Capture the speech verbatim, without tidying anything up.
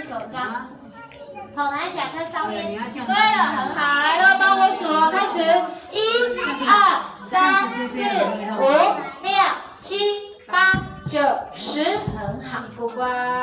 手这样，头拿起来看上面。对了，很好，来喽，帮我数哦，开始，一、二、三、四、五、六、七、八、九、十，很好，不乖。